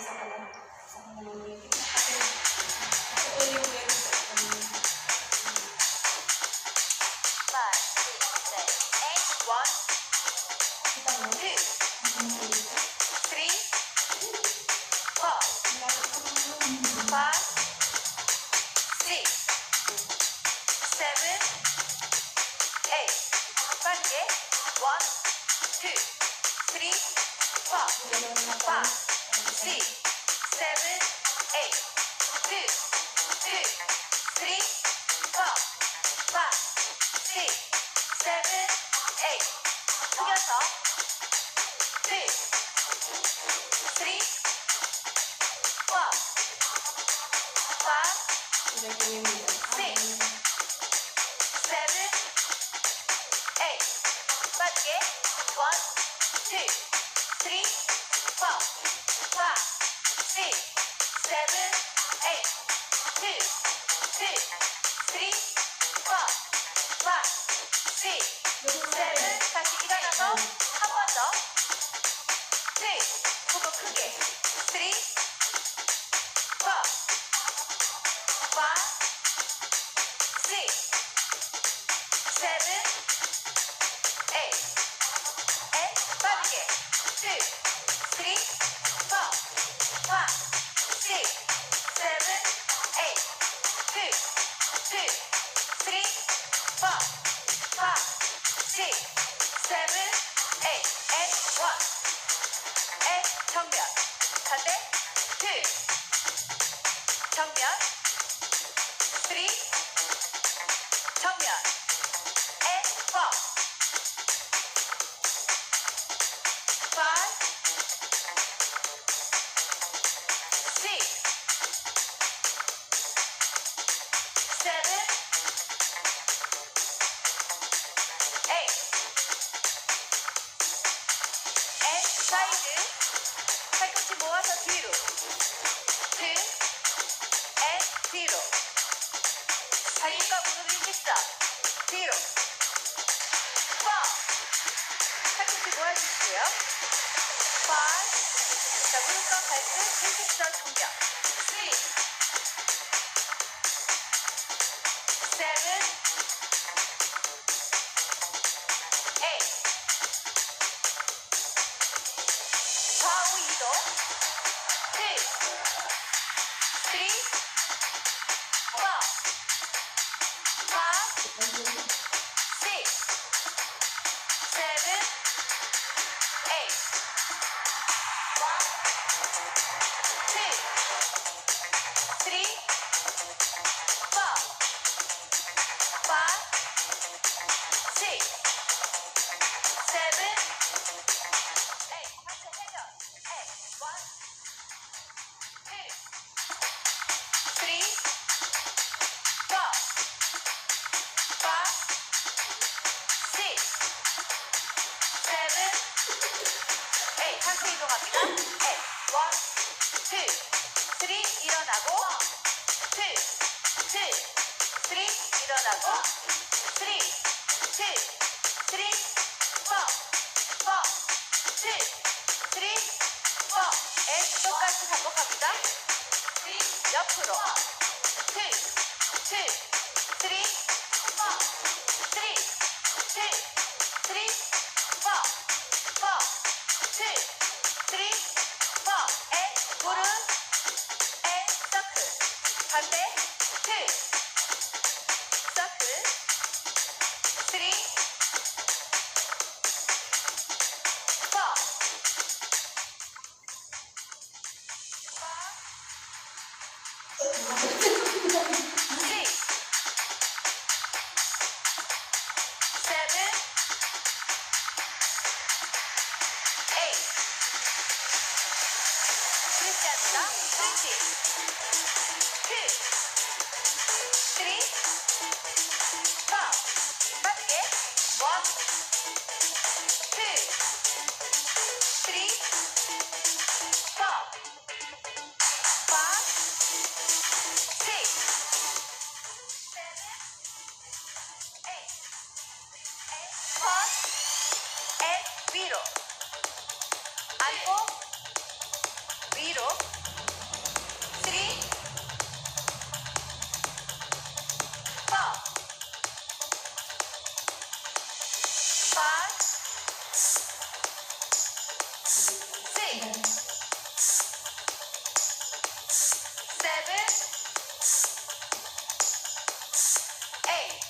위로. seven, eight.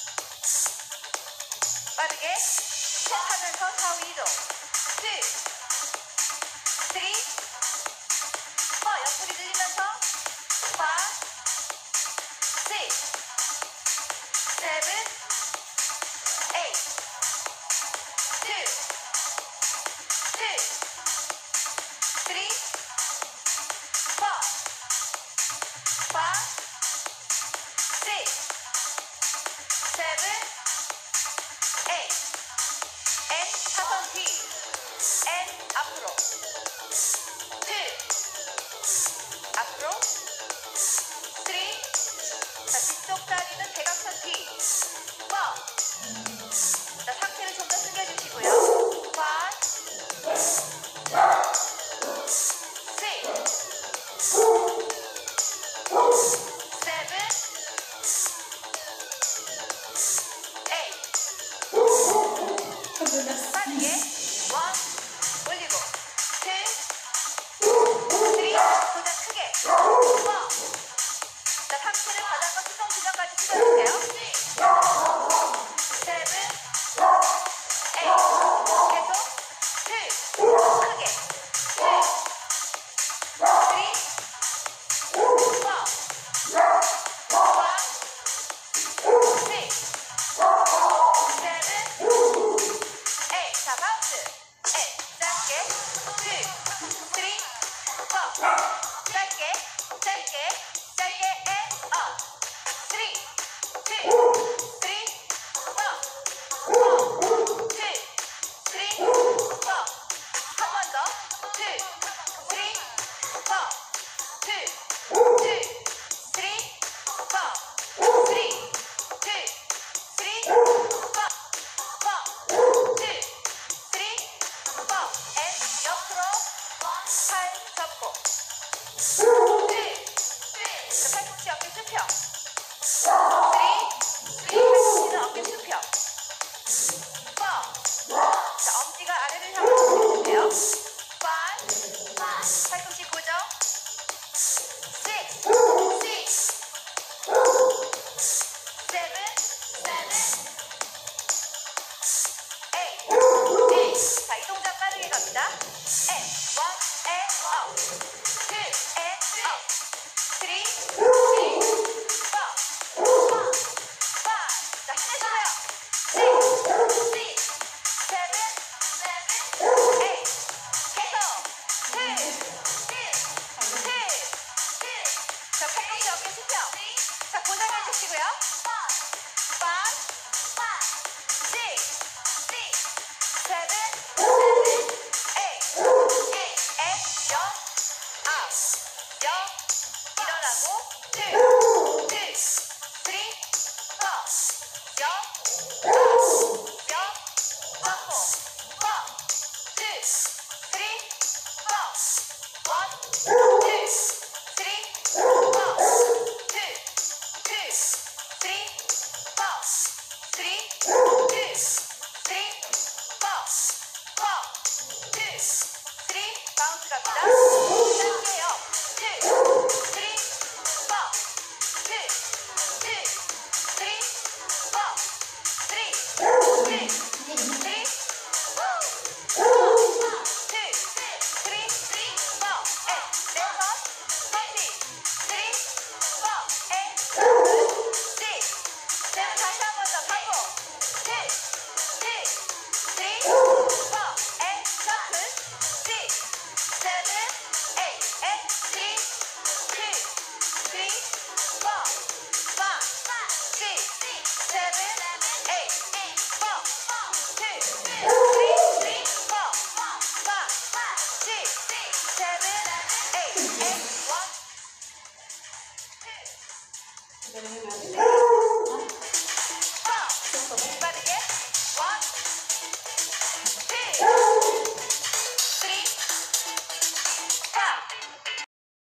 빠르게 하면서 좌우 이동. two, three, four. 옆구리 들리면서 five, six, seven, eight. two, three, four, five, six, seven, eight. and 사선 뒤 and 앞으로. two, 앞으로. three. 자, 뒤쪽 다리는 대각선 뒤. four. 자, 상체를 좀 더 숙여주시고요. five, six, seven, eight. 빠르게 one, 올리고 two, three, 도전 크게 four. 자, 상체를 바닥과 수동 지점까지 숙여주세요. seven, eight. 계속 two, 크게 two, three, four, five, six, seven, eight. 자, 바운스. eight. 짧게 two, three, four. 짧게 짧게 짧게 and up. three, two, three, four, two, three, four. 한 번 더. two, three, four, two, three, four, three, two, three, four, two, three, four. and 옆으로 팔 접고 two, 자, 팔꿈치 어깨 수평 three, 팔꿈치는 어깨 수평 four. 자, 엄지가 아래를 향하고 해주세요. five, 팔꿈치 고정 six, seven, eight. 자, 이 동작 빠르게 갑니다. and one and up, two and up, three, four, five. 자, 힘내셔요. six, seven, eight. 계속 two. 자, 팔꿈치 어깨 수평. 자, 고정해 주시고요. five, six, seven, eight. and 영, up, 영. 일어나고 two, three, four. 영, up, 영. 잡고 four, two, three, four. one, two, three, four. two, three, four. three, three, four. four, two, three. 바운스 갑니다. 짧게요. two, three, four. two, three, four. three, three, woo. two, three, four. and 왼손 펀치 three, four. and six, seven. 다시 한 번 더 하고 two, three, four. and 점프 six, seven, eight. and three, two, three, four, five, six, seven, eight. four, two, three, four, five, six, seven, eight. and one, two.